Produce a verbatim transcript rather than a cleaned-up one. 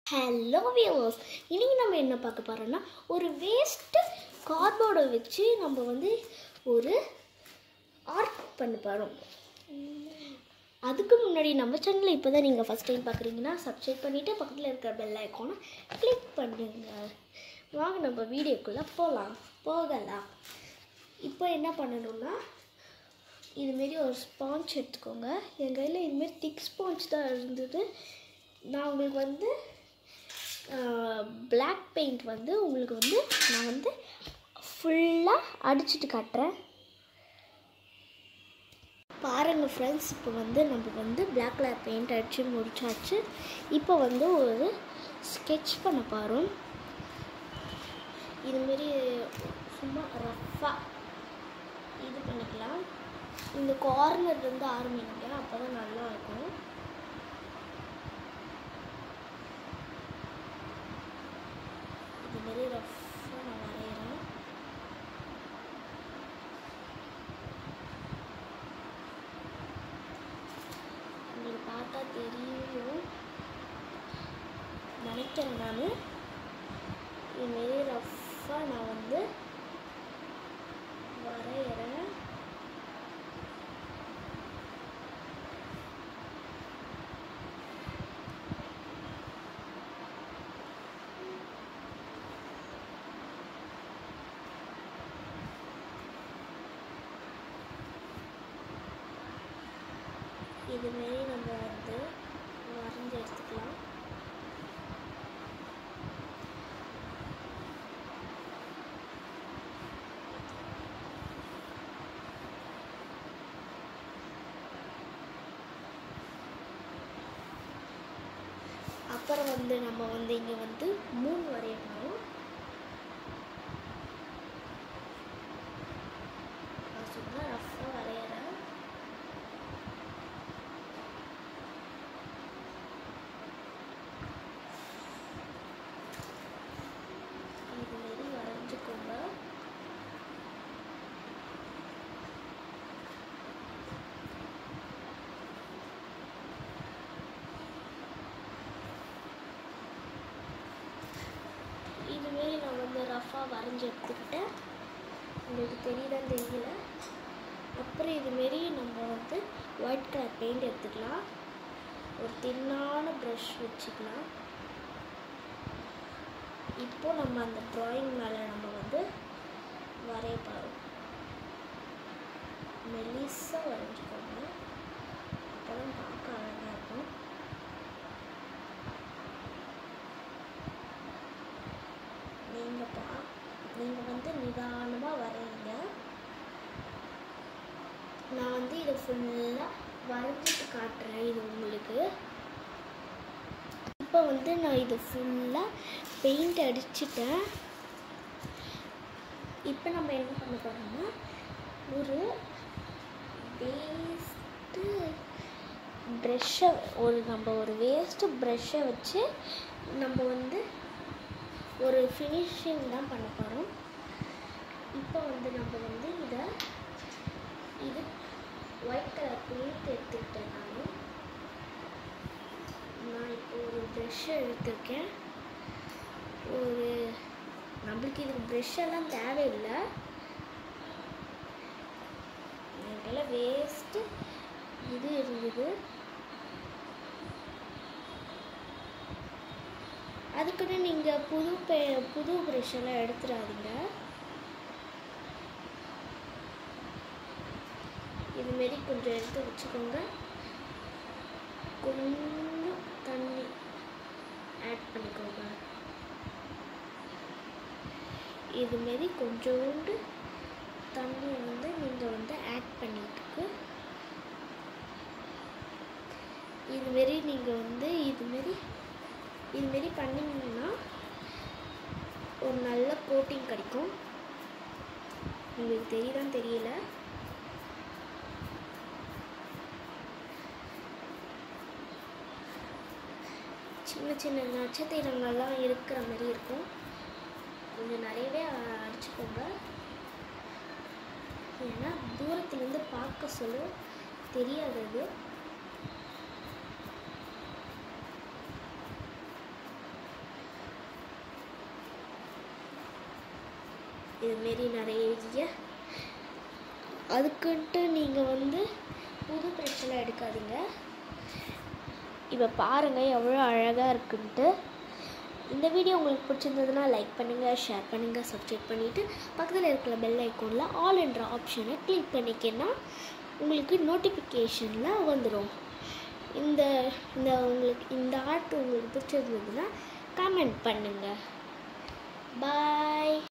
Hello viewers, இன்றைக்கி நம்ம என்ன பார்க்க போகிறோன்னா ஒரு வேஸ்ட்டு கார்ட்போர்டை வச்சு நம்ம வந்து ஒரு ஆர்ட் பண்ண போகிறோம். அதுக்கு முன்னாடி நம்ம சேனலை இப்போ தான் நீங்கள் ஃபஸ்ட் டைம் பார்க்குறீங்கன்னா சப்ஸ்கிரைப் பண்ணிவிட்டு பக்கத்தில் இருக்கிற பெல் ஐக்கானை கிளிக் பண்ணுங்க. வாங்க நம்ம வீடியோக்குள்ளே போகலாம் போகலாம் இப்போ என்ன பண்ணணும்னா, இதுமாரி ஒரு ஸ்பாஞ்ச் எடுத்துக்கோங்க. என் கையில் இதுமாரி திக் ஸ்பாஞ்ச் தான் இருந்தது. நான் உங்களுக்கு வந்து பிளாக் பெயிண்ட் வந்து உங்களுக்கு வந்து நான் வந்து ஃபுல்லாக அடிச்சுட்டு காட்டுறேன். பாருங்கள் ஃப்ரெண்ட்ஸ், இப்போ வந்து நம்ம வந்து பிளாக் கலர் பெயிண்ட் அடித்து முடிச்சாச்சு. இப்போ வந்து ஒரு ஸ்கெட்ச் பண்ண போகிறோம். இதுமாரி சும்மா ரஃப்பாக இது பண்ணிக்கலாம். இந்த கார்னர்லேருந்து ஆரம்பிங்க, அப்போ தான் நல்லாயிருக்கும். இதுமாரி ரஃப்பாக நான் வரைகிறேன். உங்களுக்கு பார்த்தா தெரியும் நினைக்கிறேன். நான் இதுமாரி ரஃப்பாக நான் வந்து வரைகிறேன். இதுமாரி நம்ம வந்து வரைஞ்சி எடுத்துக்கலாம். அப்புறம் வந்து நம்ம வந்து இங்கே வந்து மூணு வரையணும். நான் சும்மா ரஃப்பாக வரைகிறேன். இதுமாரி வரைஞ்சிக்கோங்க. இதுமாரி நான் வந்து ரஃப்பாக வரைஞ்சி எடுத்துக்கிட்டேன். உங்களுக்கு தெரியுதான்னு தெரியல. அப்புறம் இதுமாரி நம்ம வந்து ஒயிட் கலர் பெயிண்ட் எடுத்துக்கலாம். ஒரு தின்னான ப்ரஷ் வச்சுக்கலாம். இப்போ நம்ம அந்த ட்ராயிங் மேலே நம்ம வந்து வரைய போகிறோம். மெலிசாக வரைஞ்சிக்கோங்க, அப்போ தான் பார்க்க அழகாக இருக்கும். நீங்கள் பா நீங்கள் வந்து நிதானமாக வரையுங்க. நான் வந்து இதை ஃபுல்லாக வரைஞ்சிட்டு காட்டுறேன் இது உங்களுக்கு. இப்போ வந்து நான் இது ஃபுல்லாக பெயிண்ட் அடிச்சிட்டேன். இப்போ நம்ம என்ன பண்ண போகிறோம்னா, ஒரு வேஸ்ட்டு ப்ரெஷ்ஷை ஒரு நம்ம ஒரு வேஸ்ட்டு ப்ரெஷ்ஷை வச்சு நம்ம வந்து ஒரு ஃபினிஷிங் தான் பண்ண போகிறோம். இப்போ வந்து நம்ம வந்து இதை இது ஒயிட் கலர் பெயிண்ட் எடுத்துக்கிட்டேன். நான் நான் இப்போ ஒரு ப்ரெஷ்ஷை எடுத்திருக்கேன். ஒரு நம்மளுக்கு இதுக்கு ப்ரெஷ்ஷெல்லாம் தேவையில்லை. என்கிட்ட வேஸ்ட்டு இது இருந்தது. அதுக்குன்னு நீங்கள் புது பெ புது ப்ரெஷ்ஷெல்லாம் எடுத்துடாதீங்க. இதுமாரி கொஞ்சம் எடுத்து வச்சுக்கோங்க. கொஞ்சம் தண்ணி ஆட் பண்ணிக்கோங்க. இதுமாரி கொஞ்சோண்டு தண்ணி வந்து நீங்கள் வந்து ஆட் பண்ணிட்டு இதுமாரி நீங்கள் வந்து இதுமாரி இதுமாரி பண்ணிங்கன்னா ஒரு நல்ல கோட்டிங் கிடைக்கும். உங்களுக்கு தெரியுதான்னு தெரியல. சின்ன சின்ன நட்சத்திரங்கள்லாம் இருக்கிற மாதிரி இருக்கும். கொஞ்சம் நிறையவே அடிச்சுக்கோங்க, ஏன்னா தூரத்துலேருந்து பார்க்க சொல்ல தெரியாது. அது இதுமாரி நிறைய. அதுக்குன்ட்டு நீங்கள் வந்து புது பிரச்சனை எடுக்காதீங்க. இப்போ பாருங்கள் எவ்வளோ அழகாக இருக்குன்ட்டு. இந்த வீடியோ உங்களுக்கு பிடிச்சிருந்ததுன்னா லைக் பண்ணுங்கள், ஷேர் பண்ணுங்கள், சப்ஸ்கிரைப் பண்ணிவிட்டு பக்கத்தில் இருக்கிற பெல் ஐக்கோனில் ஆல் என்ற ஆப்ஷனை கிளிக் பண்ணிக்கன்னா உங்களுக்கு நோட்டிஃபிகேஷனில் வந்துடும். இந்த இந்த உங்களுக்கு இந்த ஆர்ட் உங்களுக்கு பிடிச்சிருந்ததுன்னா கமெண்ட் பண்ணுங்கள். பாய்.